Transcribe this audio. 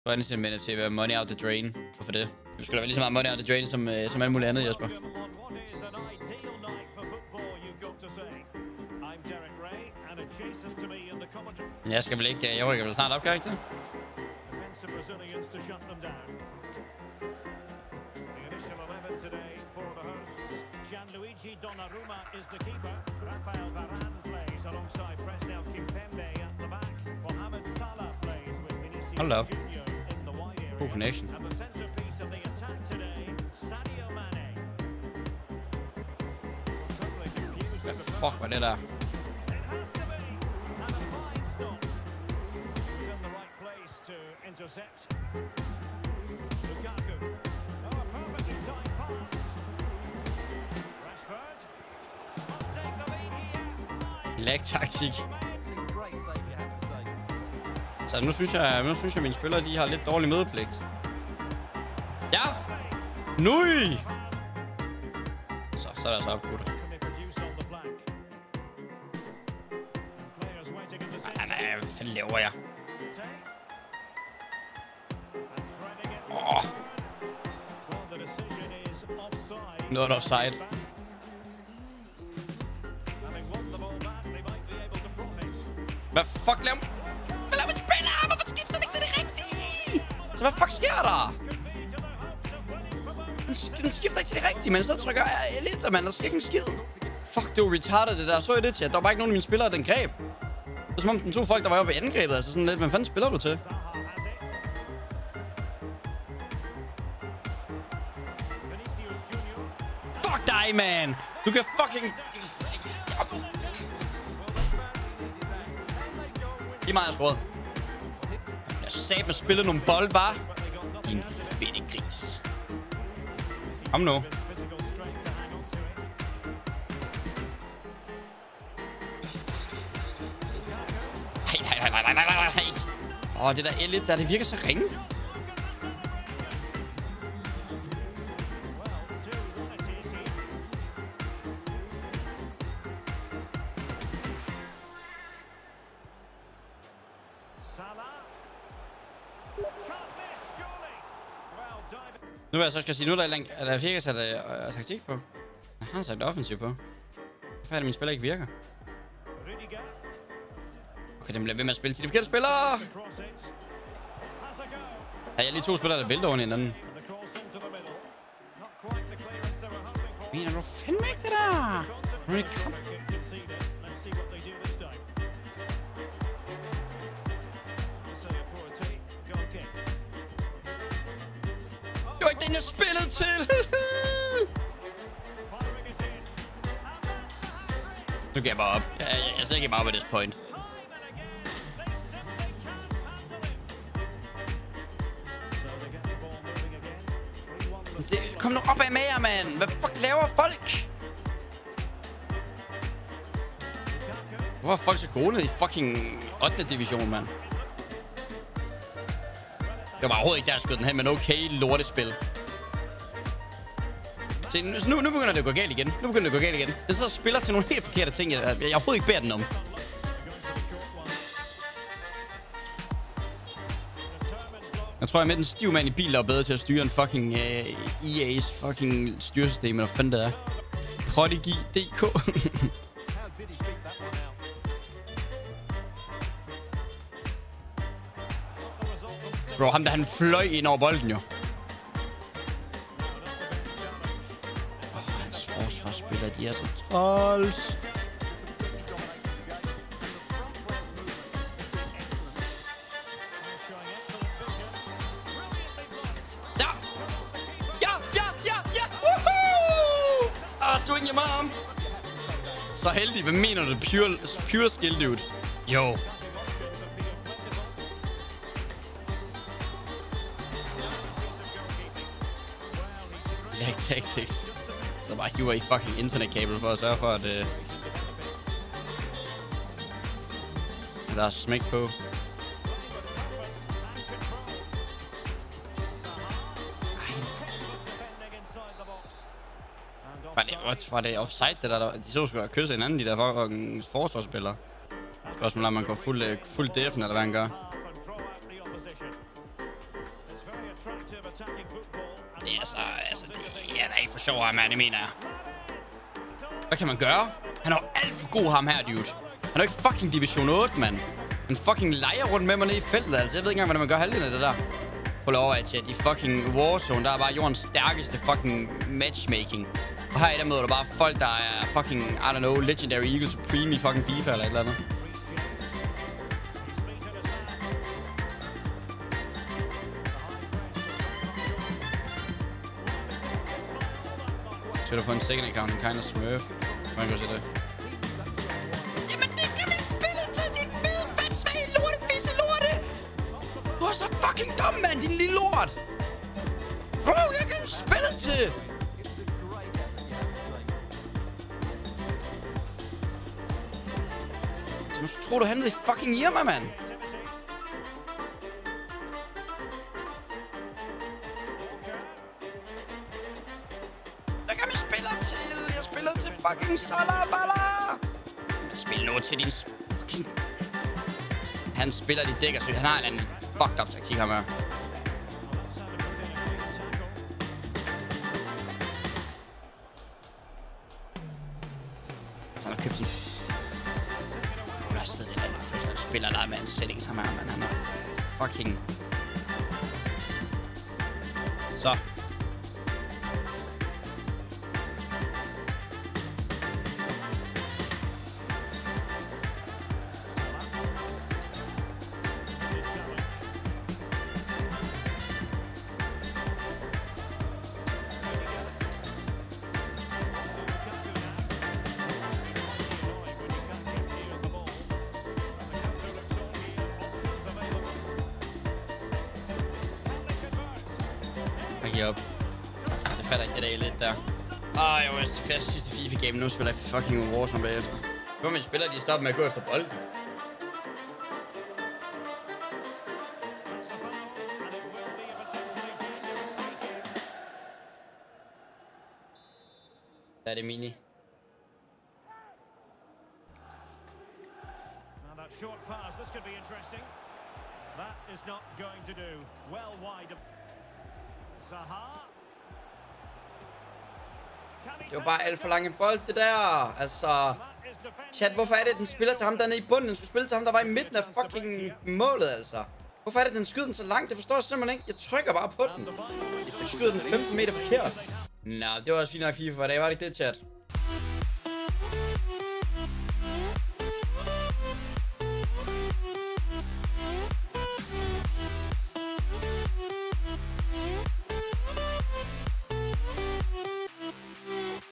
Du er med NFT ved money out the drain. Hvorfor det? Du skal da være lige så meget money out the drain som alt muligt andet, Jesper. Jeg skal vel ikke... Jeg rykker vel snart op, kan jeg ikke det? Hold op. God connection. Hvad fuck var det der? Lag-taktik. Så nu synes jeg, at mine spillere de har lidt dårlig mødepligt. Ja! Nøj! Så er der så op, gutter. Nej, hvad fanden laver jeg? Noget offside. Hvad fuck laver man? Hvad laver man spiller? Hvorfor skifter den ikke til det rigtige? Så hvad fuck sker der? Den skifter ikke til det rigtige, men så trykker jeg lidt, mand. Der sker ikke en skid. Fuck, det var retarded det der. Så jeg det til, at der var bare ikke nogen af mine spillere, den greb. Det var som om den to folk, der var oppe i angrebet. Altså sådan lidt, hvad fanden spiller du til? Fuck dig, man! Du kan fucking... Lige meget, jeg skruede. Jeg sagde med spille nogle bold, var. Din fedte gris. Kom nu. Nej. Det der L1 der, det virker så ringe. Nu vil jeg så skal sige, nu er der virkelig sat taktik på. Jeg har sat offensiv på. Hvorfor er det, mine spillere ikke virker? Okay, den bliver ved med at spille til de forkerte spillere. Ja, jeg er lige to spillere, der vælter over hinanden. Mener du fandme ikke det der? Det var ikke den, jeg spillede til. Nu giver jeg bare op. Jeg ser ikke bare op at this point. Kom nu op af med jer, mand. Hvad fuck laver folk? Hvorfor er folk så gode ned i fucking 8. division, mand? Det var bare overhovedet ikke der, jeg skød den her, men okay lortespil. Se, nu begynder det at gå galt igen. Den sidder og spiller til nogle helt forkerte ting, jeg overhovedet ikke beder den om. Jeg tror, jeg er med den stiv mand i bil, der er bedre til at styre en fucking EA's fucking styresystem, eller hvad fanden det er. Prodigy.dk. Bro, ham der han fløj ind over bolden jo. Hans forsvarsspillere, de er så træls. Doing your mom. Så heldig, hvad mener du? Pure skill, dude. Jo. Lag tactics. Så bare hiver i fucking internetkabel for at sørge for, at der er smæk på. Var det offside, det der? De så skulle da kysse hinanden, de der forsvarsspillere. Spørgsmålet er, om man går fuld defen, eller hvad han gør. Det er altså det er da ikke for sjov her, mand, det mener jeg. Hvad kan man gøre? Han er jo alt for god, ham her, dude. Han er jo ikke fucking Division 8, mand. Han fucking leger rundt med mig nede i feltet, altså. Jeg ved ikke engang, hvordan man gør halvdelen af det der. Prøv lov at chat. I fucking Warzone, der er bare jordens stærkeste fucking matchmaking. Og her i der møder du bare folk, der er fucking, I don't know, Legendary Eagle Supreme i fucking FIFA eller et eller andet. Så du på en second account, en kind of smurf. Hvordan kan du se det? Jamen det kan vi spille til, din fede, fat, svage, lorte, fisse, lorte! Du er så fucking dum, mand, din lille lort! Bro, jeg kan spille til! Så tror du, han nede i fucking Irma, mand? Jeg spiller til fucking Salabala! Jeg spiller noget til din fucking... Han spiller de dækker, så han har en anden fucked up taktik, ham her. Så han har købt sin... Der er stedet et andet professionelt spiller, der er med en settings, ham her, man. Han er fucking... Så... Jeg giver op. Det fatter ikke det der lidt der. Jeg var fast sidste FIFA-game. Nu spiller jeg fucking Warzone bagefter. Hvor mine spillere, de stopper med at gå efter bolden. Der er det mini. Now that short pass, this could be interesting. That is not going to do. Well wide. Det var bare alt for lange bold, det der. Altså... Chat, hvorfor er det, den spiller til ham dernede i bunden? Den skulle spille til ham, der var i midten af fucking målet, altså. Hvorfor er det, den skyder den så langt? Det forstår jeg simpelthen ikke. Jeg trykker bare på den. Jeg skyder den 15 meter forkert. Nå, det var også fint nok FIFA for i dag. Var det ikke det, chat?